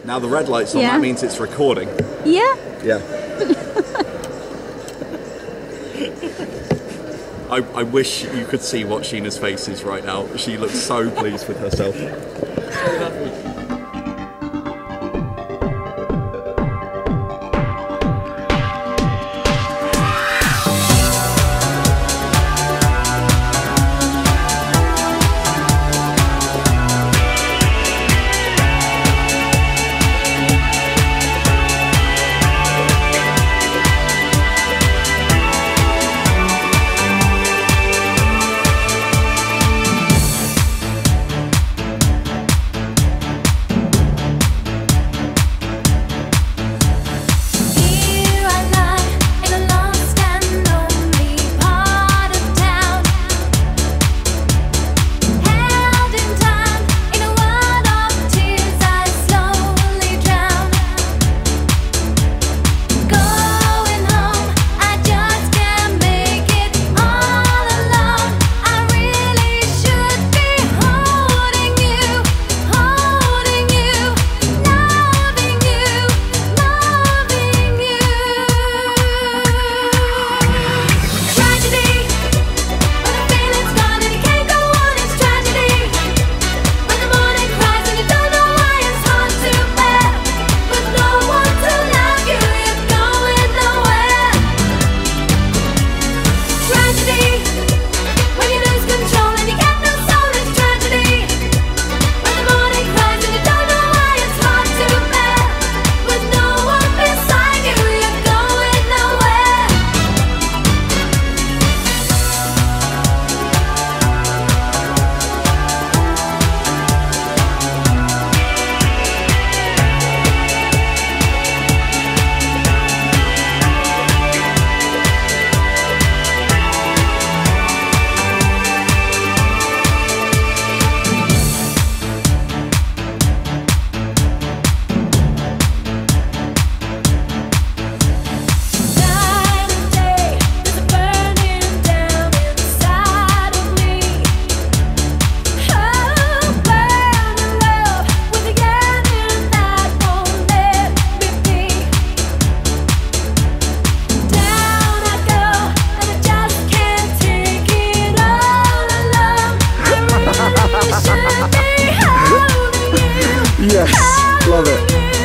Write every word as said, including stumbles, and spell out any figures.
Now the red light's on, Yeah. that means it's recording. Yeah. Yeah. I, I wish you could see what Sheena's face is right now. She looks so pleased with herself. So lovely. Yes, love it.